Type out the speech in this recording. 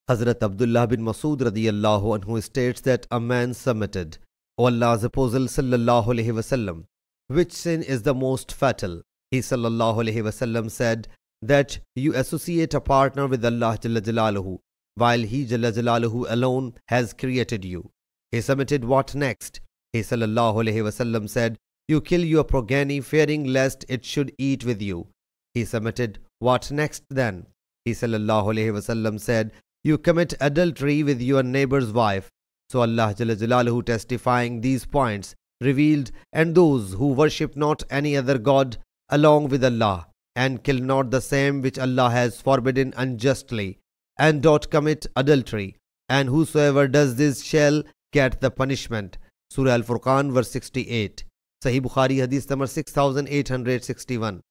Hazrat Abdullah bin Masud radiyallahu anhu states that a man submitted, O Allah's Apostle sallallahu alaihi wasallam, which sin is the most fatal? He sallallahu alaihi wasallam said that you associate a partner with Allah Jalla Jalaluhu, while He Jalla Jalaluhu alone has created you. He submitted, what next? He sallallahu alaihi wasallam said, you kill your progeny fearing lest it should eat with you. He submitted, what next then? He sallallahu alaihi wasallam said, you commit adultery with your neighbor's wife. So Allah Jalla Jalaluhu, testifying these points, revealed, and those who worship not any other God along with Allah, and kill not the same which Allah has forbidden unjustly, and don't commit adultery, and whosoever does this shall get the punishment. Surah Al-Furqan verse 68. Sahih Bukhari Hadith number 6861.